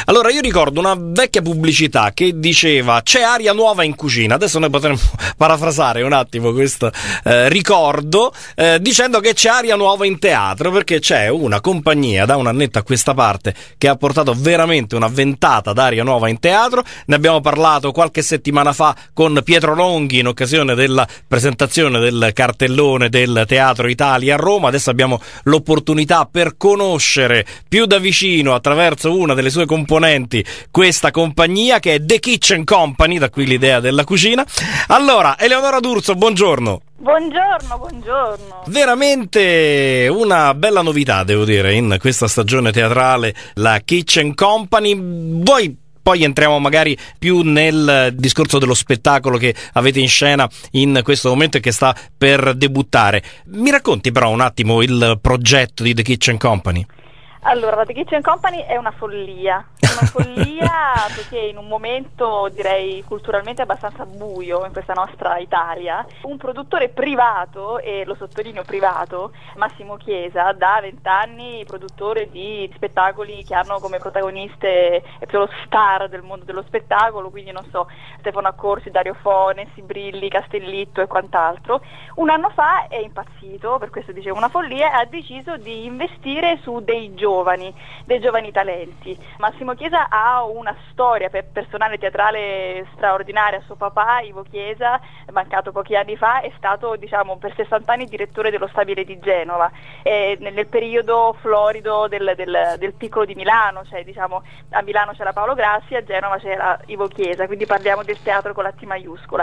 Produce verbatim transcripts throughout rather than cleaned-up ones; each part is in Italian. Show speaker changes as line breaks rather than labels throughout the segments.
Allora, io ricordo una vecchia pubblicità che diceva c'è aria nuova in cucina. Adesso noi potremmo parafrasare un attimo questo eh, ricordo eh, dicendo che c'è aria nuova in teatro, perché c'è una compagnia da un annetto a questa parte che ha portato veramente una ventata d'aria nuova in teatro. Ne abbiamo parlato qualche settimana fa con Pietro Longhi in occasione della presentazione del cartellone del Teatro Italia a Roma. Adesso abbiamo l'opportunità per conoscere più da vicino, attraverso una delle sue componenti, questa compagnia che è The Kitchen Company, da qui l'idea della cucina. Allora, Eleonora D'Urso, buongiorno.
Buongiorno, buongiorno.
Veramente una bella novità, devo dire, in questa stagione teatrale, la Kitchen Company. Voi Poi entriamo magari più nel discorso dello spettacolo che avete in scena in questo momento e che sta per debuttare. Mi racconti però un attimo il progetto di The Kitchen Company?
Allora, la The Kitchen Company è una follia, una follia perché in un momento, direi, culturalmente abbastanza buio in questa nostra Italia, un produttore privato, e lo sottolineo privato, Massimo Chiesa, da vent'anni produttore di spettacoli che hanno come protagoniste lo star del mondo dello spettacolo, quindi non so, Stefano Accorsi, Dario Fo, Nessi Brilli, Castellitto e quant'altro. Un anno fa è impazzito, per questo dicevo una follia, e ha deciso di investire su dei giovani giovani, dei giovani talenti. Massimo Chiesa ha una storia per personale teatrale straordinaria. Suo papà, Ivo Chiesa, mancato pochi anni fa, è stato, diciamo, per sessanta anni direttore dello Stabile di Genova, e nel periodo florido del, del, del Piccolo di Milano, cioè diciamo a Milano c'era Paolo Grassi, a Genova c'era Ivo Chiesa, quindi parliamo del teatro con la T maiuscola,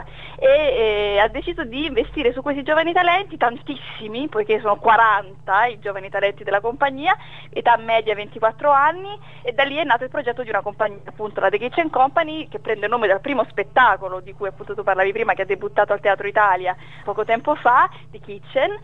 e eh, ha deciso di investire su questi giovani talenti, tantissimi, poiché sono quaranta i giovani talenti della compagnia, età media ventiquattro anni, e da lì è nato il progetto di una compagnia, appunto la The Kitchen Company, che prende il nome dal primo spettacolo di cui appunto tu parlavi prima, che ha debuttato al Teatro Italia poco tempo fa, The Kitchen,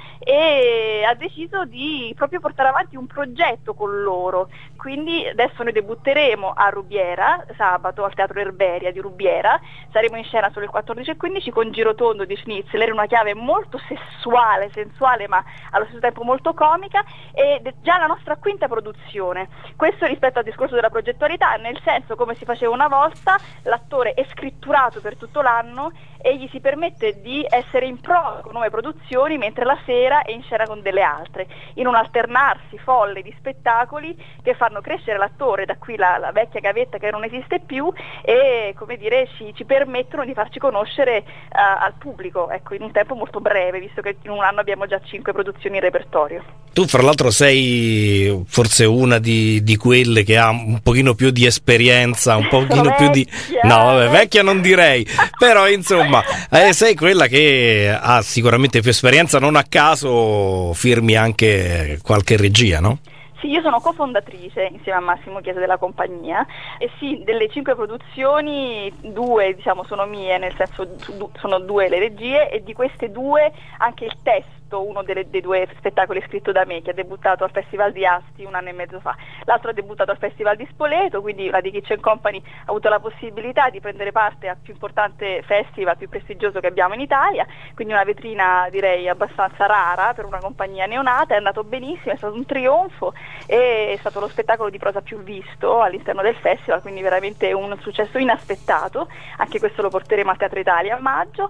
e ha deciso di proprio portare avanti un progetto con loro. Quindi adesso noi debutteremo a Rubiera, sabato al Teatro Erberia di Rubiera, saremo in scena solo il quattordici e quindici con Girotondo di Schnitzler, una chiave molto sessuale, sensuale, ma allo stesso tempo molto comica, ed è già la nostra quinta produzione. Questo rispetto al discorso della progettualità, nel senso, come si faceva una volta, l'attore è scritturato per tutto l'anno e gli si permette di essere in prova con nuove produzioni, mentre la sera è in scena con delle altre, in un alternarsi folle di spettacoli che fanno crescere l'attore, da qui la, la vecchia gavetta che non esiste più, e come dire ci, ci permettono di farci conoscere uh, al pubblico, ecco, in un tempo molto breve, visto che in un anno abbiamo già cinque produzioni in repertorio.
Tu fra l'altro sei forse una di, di quelle che ha un pochino più di esperienza, un pochino
Sono
più di...
vecchia,
No, vabbè,
vecchia.
vecchia non direi, però insomma eh, sei quella che ha sicuramente più esperienza, non a caso firmi anche qualche regia, no?
Sì, io sono cofondatrice insieme a Massimo Chiesa della compagnia, e sì, delle cinque produzioni, due diciamo sono mie, nel senso sono due le regie, e di queste due anche il testo, uno delle, dei due spettacoli è scritto da me, che ha debuttato al Festival di Asti un anno e mezzo fa, l'altro ha debuttato al Festival di Spoleto, quindi la The Kitchen Company ha avuto la possibilità di prendere parte al più importante festival, più prestigioso che abbiamo in Italia, quindi una vetrina direi abbastanza rara per una compagnia neonata. È andato benissimo, è stato un trionfo, e è stato lo spettacolo di prosa più visto all'interno del festival, quindi veramente un successo inaspettato. Anche questo lo porteremo al Teatro Italia a maggio,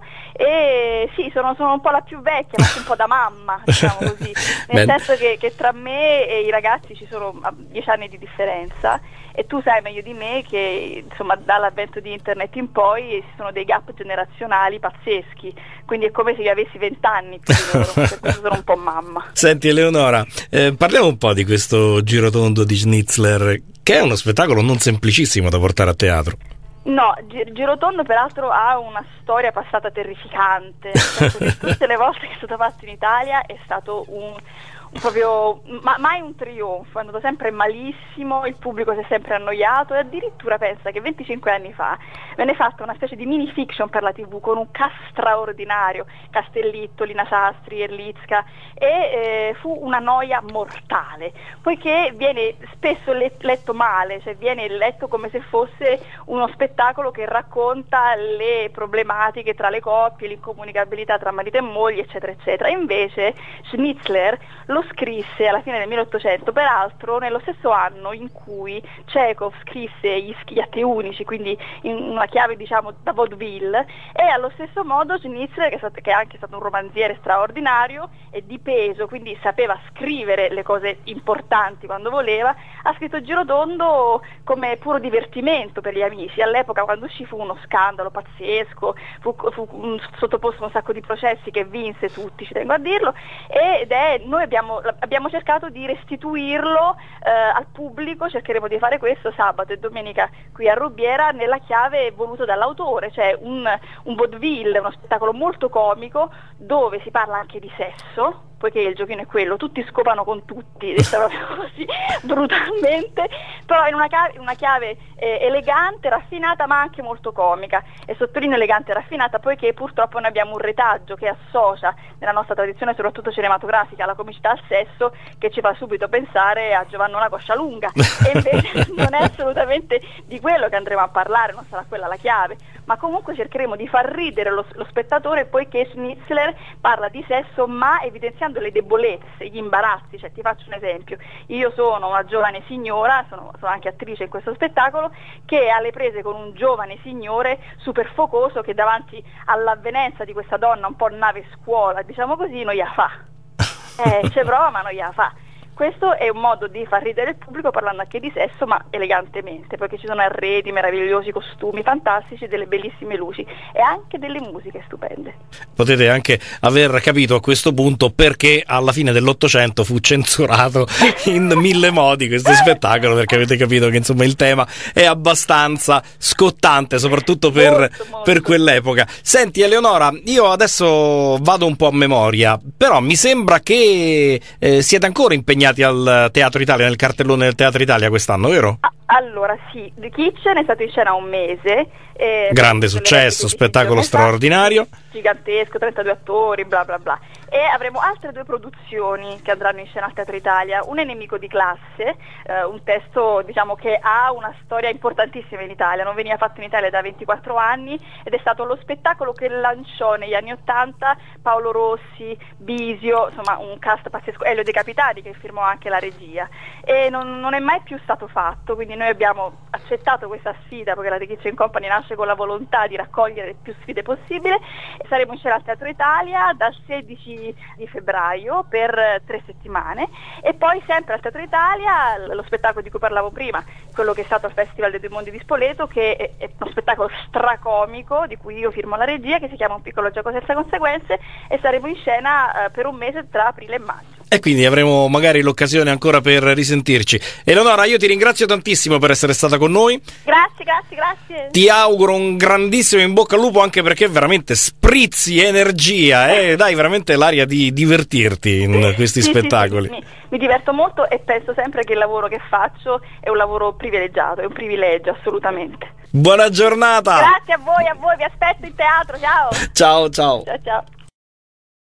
e sì, sono, sono un po' la più vecchia, ma anche un po' da mamma, diciamo così, nel
Beh.
senso che, che tra me e i ragazzi ci sono dieci anni di differenza, e tu sai meglio di me che insomma dall'avvento di internet in poi ci sono dei gap generazionali pazzeschi, quindi è come se io avessi vent'anni più di loro, per questo sono un po' mamma.
Senti Eleonora, eh, parliamo un po' di questo Girotondo di Schnitzler, che è uno spettacolo non semplicissimo da portare a teatro.
No, Gi- Girotondo peraltro ha una storia passata terrificante, nel senso che tutte le volte che è stato fatto in Italia è stato un, un proprio, ma, mai un trionfo, è andato sempre malissimo, il pubblico si è sempre annoiato, e addirittura pensa che venticinque anni fa venne fatta una specie di mini fiction per la tivù con un cast straordinario, Castellitto, Lina Sastri, Erlitzka, e eh, fu una noia mortale, poiché viene spesso le- letto male, cioè viene letto come se fosse uno spettacolo che racconta le problematiche tra le coppie, l'incomunicabilità tra marito e moglie, eccetera, eccetera. Invece Schnitzler lo lo scrisse alla fine del milleottocento, peraltro nello stesso anno in cui Chekhov scrisse gli Schiatti Unici, quindi in una chiave diciamo da vaudeville, e allo stesso modo Schnitzler, che è, stato, che è anche stato un romanziere straordinario e di peso, quindi sapeva scrivere le cose importanti quando voleva, ha scritto Girotondo come puro divertimento per gli amici. All'epoca, quando uscì, fu uno scandalo pazzesco, fu, fu un, sottoposto a un sacco di processi che vinse tutti, ci tengo a dirlo, ed è, noi abbiamo, abbiamo cercato di restituirlo eh, al pubblico. Cercheremo di fare questo sabato e domenica qui a Rubiera nella chiave voluta dall'autore, cioè un, un vaudeville, uno spettacolo molto comico dove si parla anche di sesso, poiché il giochino è quello, tutti scopano con tutti, detta proprio così brutalmente, però in una chiave, in una chiave eh, elegante, raffinata, ma anche molto comica. E sottolineo elegante e raffinata poiché purtroppo noi abbiamo un retaggio che associa nella nostra tradizione, soprattutto cinematografica, la comicità al sesso, che ci fa subito pensare a Giovannona Coscialunga, e invece non è assolutamente di quello che andremo a parlare, non sarà quella la chiave, ma comunque cercheremo di far ridere lo, lo spettatore, poiché Schnitzler parla di sesso ma evidenziando le debolezze, gli imbarazzi. Cioè, ti faccio un esempio: io sono una giovane signora, sono, sono anche attrice in questo spettacolo, che è alle prese con un giovane signore super focoso che davanti all'avvenenza di questa donna un po' nave scuola, diciamo così, non gliela fa, eh, c'è prova ma non gliela fa. Questo è un modo di far ridere il pubblico parlando anche di sesso, ma elegantemente, perché ci sono arredi meravigliosi, costumi fantastici, delle bellissime luci e anche delle musiche stupende.
Potete anche aver capito a questo punto perché alla fine dell'Ottocento fu censurato in mille modi questo spettacolo, perché avete capito che insomma il tema è abbastanza scottante, soprattutto per,
molto, molto.
per quell'epoca. Senti Eleonora, io adesso vado un po' a memoria, però mi sembra che eh, siete ancora impegnati al Teatro Italia, nel cartellone del Teatro Italia quest'anno, vero?
Ah, allora sì, The Kitchen è stato in scena un mese. Eh,
Grande successo, spettacolo straordinario.
Gigantesco, trentadue attori, bla bla bla. E avremo altre due produzioni che andranno in scena al Teatro Italia. Un è Nemico di classe, eh, un testo diciamo che ha una storia importantissima in Italia, non veniva fatto in Italia da ventiquattro anni ed è stato lo spettacolo che lanciò negli anni ottanta Paolo Rossi, Bisio, insomma un cast pazzesco, Elio De Capitani che firmò anche la regia, e non, non è mai più stato fatto, quindi noi abbiamo accettato questa sfida, perché la The Kitchen Company nasce con la volontà di raccogliere più sfide possibile. Saremo in scena al Teatro Italia dal sedici di febbraio per tre settimane, e poi sempre al Teatro Italia lo spettacolo di cui parlavo prima, quello che è stato al Festival dei Due Mondi di Spoleto, che è, è uno spettacolo stracomico di cui io firmo la regia, che si chiama Un piccolo gioco senza conseguenze, e saremo in scena eh, per un mese tra aprile e maggio.
E quindi avremo magari l'occasione ancora per risentirci. Eleonora, io ti ringrazio tantissimo per essere stata con noi.
Grazie, grazie, grazie.
Ti auguro un grandissimo in bocca al lupo, anche perché veramente sprizzi energia e eh? dai veramente l'aria di divertirti in questi
sì,
spettacoli.
Sì, sì, mi, mi diverto molto e penso sempre che il lavoro che faccio è un lavoro privilegiato, è un privilegio assolutamente.
Buona giornata.
Grazie a voi, a voi, vi aspetto in teatro, ciao.
Ciao, ciao.
Ciao, ciao.